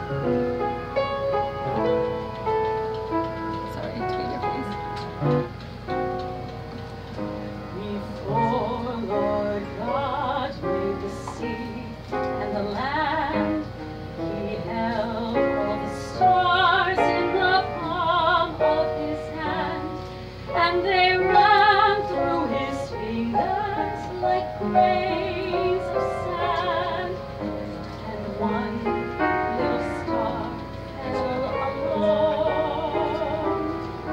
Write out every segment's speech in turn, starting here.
Sorry, Taylor, please. Before Lord God made the sea and the land, he held all the stars in the palm of his hand, and they ran through his fingers like grains of sand, and one little star fell alone.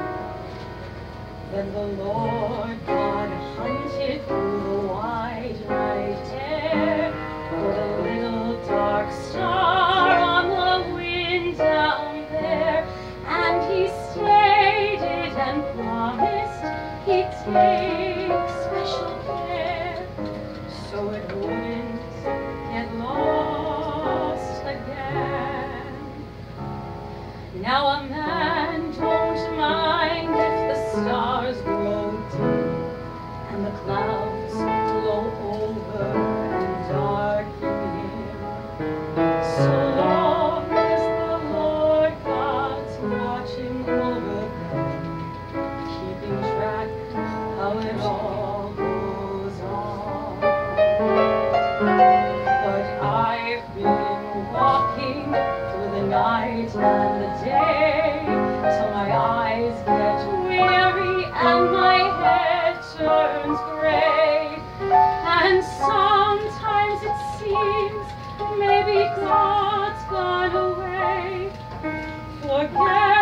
Then the Lord God hunted through the wide night air for the little dark star on the wind down there, and he stated and promised he'd take special care so it wouldn't get lost again. Now a man don't mind if the stars grow dim and the clouds blow over and darken him, so long as the Lord God's watching over them, keeping track how it all goes on. But I've been walking through the night and the day till my eyes get weary and my head turns gray, and sometimes it seems maybe God's gone away, forget